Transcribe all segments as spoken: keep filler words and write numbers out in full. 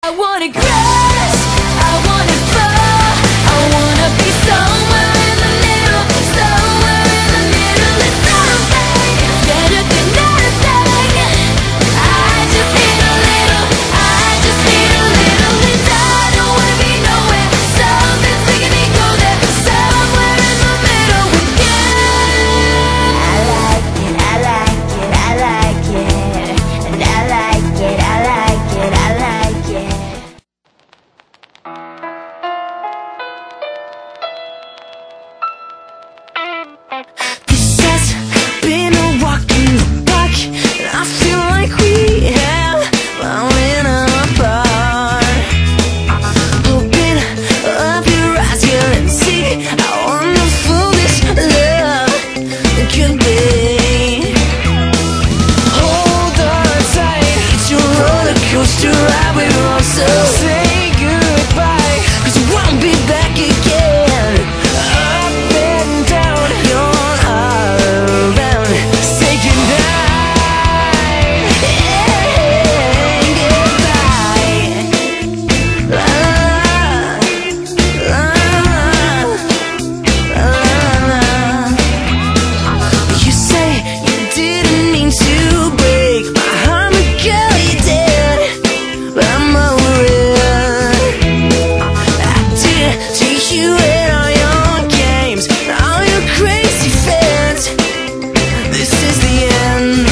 I wanna crash, I wanna fall, I wanna be somewhere in the middle, somewhere in the middle. It's not a thing, better than nothing. I just need a little, I just need a little. And I don't wanna be nowhere, something's making me go there, somewhere in the middle with you. I like it, I like it, I like it, and I like it, I like it, I like it. This has been a walk in the park, and I feel like we have fallen apart. Open up your eyes here and see how wonderful this love could be. Hold on tight, it's your roller coaster ride. We're on, so say goodbye, 'cause we won't be back again. Up and down, you're all around. Say goodnight and goodbye. La la la la la. You say you didn't mean to break my heart, but girl, you did. But I'm over it. I did take you in all your games, all your crazy fans. This is the end.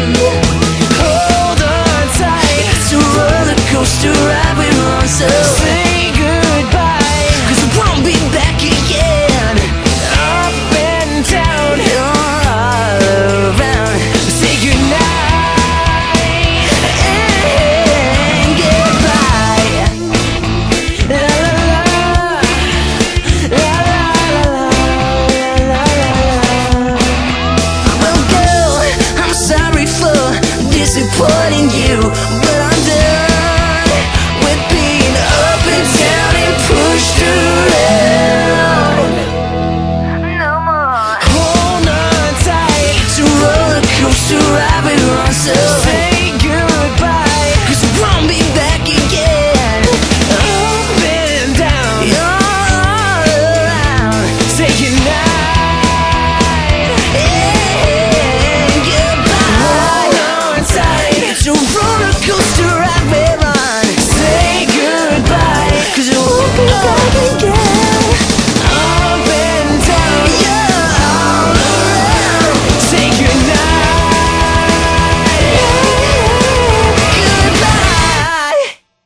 Hold on tight, it's a roller coaster ride we're on, so say goodbye, 'cause we won't be back again. Up and down, you're all around. Say goodnight and goodbye. La la la, la la la la la. Well, girl, I'm sorry for disappointing you, but I'm done with being up and down and pushed around. No more. Hold on tight, it's a roller coaster ride we're on, so say goodbye, 'cause we won't be back again. Up and down, you're all around. Say goodnight and goodbye. Hold on tight, it's a roller coaster ride we're on. Say goodbye, 'cause we won't be back again. Up and down, you're all around. Say goodnight and goodbye.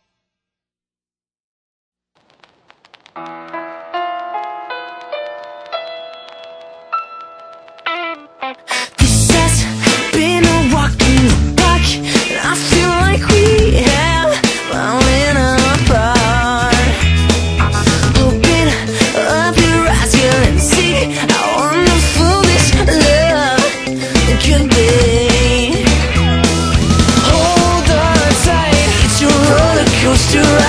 This has been a walk in the park, and I feel like we have fallen apart. Open up your eyes here and see how wonderful this love could be. Hold on tight, it's your roller coaster ride.